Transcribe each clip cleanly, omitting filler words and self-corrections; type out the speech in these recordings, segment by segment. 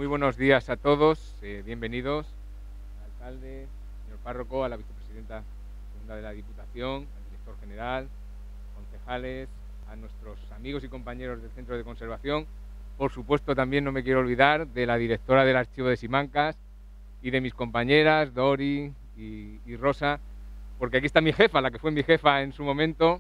Muy buenos días a todos, bienvenidos, alcalde, señor párroco, a la vicepresidenta segunda de la Diputación, al director general, concejales, a nuestros amigos y compañeros del Centro de Conservación. Por supuesto, también no me quiero olvidar de la directora del Archivo de Simancas y de mis compañeras, Dori y Rosa, porque aquí está mi jefa, la que fue mi jefa en su momento,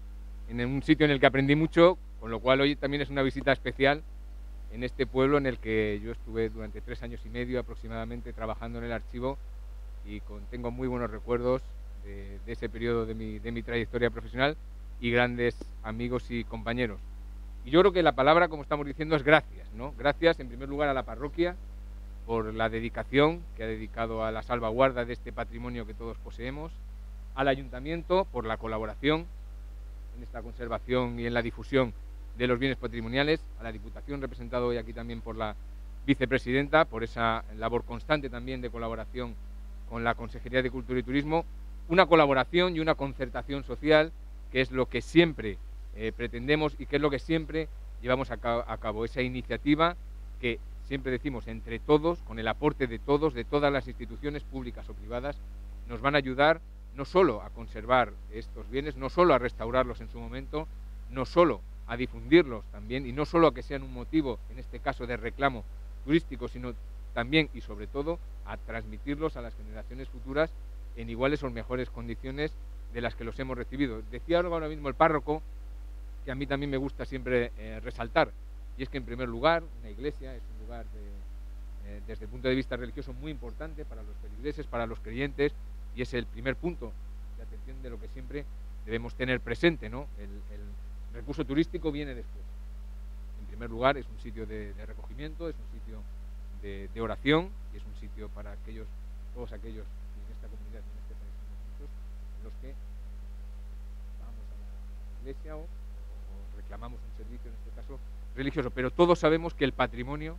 en un sitio en el que aprendí mucho, con lo cual hoy también es una visita especial en este pueblo en el que yo estuve durante 3 años y medio aproximadamente trabajando en el archivo y tengo muy buenos recuerdos de ese periodo de mi trayectoria profesional y grandes amigos y compañeros. Y yo creo que la palabra, como estamos diciendo, es gracias, ¿no? Gracias en primer lugar a la parroquia por la dedicación que ha dedicado a la salvaguarda de este patrimonio que todos poseemos, al ayuntamiento por la colaboración en esta conservación y en la difusión de los bienes patrimoniales, a la Diputación, representado hoy aquí también por la vicepresidenta, por esa labor constante también de colaboración con la Consejería de Cultura y Turismo, una colaboración y una concertación social, que es lo que siempre pretendemos y que es lo que siempre llevamos a cabo, esa iniciativa que siempre decimos entre todos, con el aporte de todos, de todas las instituciones públicas o privadas, nos van a ayudar no solo a conservar estos bienes, no solo a restaurarlos en su momento, no solo a difundirlos también y no solo a que sean un motivo, en este caso de reclamo turístico, sino también y sobre todo a transmitirlos a las generaciones futuras en iguales o mejores condiciones de las que los hemos recibido. Decía ahora mismo el párroco, que a mí también me gusta siempre resaltar, y es que en primer lugar una iglesia es un lugar desde el punto de vista religioso muy importante para los feligreses, para los creyentes, y es el primer punto de atención de lo que siempre debemos tener presente, ¿no? El recurso turístico viene después. En primer lugar, es un sitio de recogimiento, es un sitio de oración, y es un sitio para todos aquellos en esta comunidad, en este país, en los que vamos a la iglesia o reclamamos un servicio, en este caso religioso. Pero todos sabemos que el patrimonio,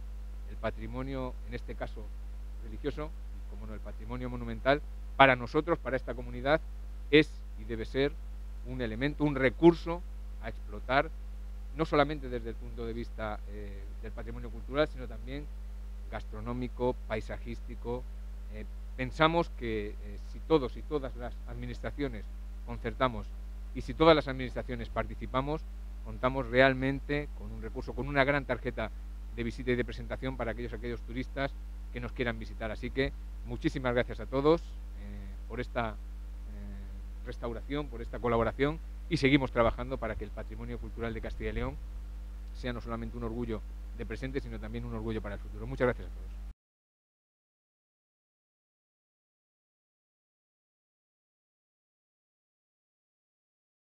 en este caso religioso, y como no el patrimonio monumental, para nosotros, para esta comunidad, es y debe ser un elemento, un recurso a explotar, no solamente desde el punto de vista del patrimonio cultural, sino también gastronómico, paisajístico. Pensamos que si todos y todas las administraciones concertamos y si todas las administraciones participamos, contamos realmente con un recurso, con una gran tarjeta de visita y de presentación para aquellos turistas que nos quieran visitar. Así que muchísimas gracias a todos por esta restauración, por esta colaboración, y seguimos trabajando para que el patrimonio cultural de Castilla y León sea no solamente un orgullo de presente, sino también un orgullo para el futuro. Muchas gracias a todos.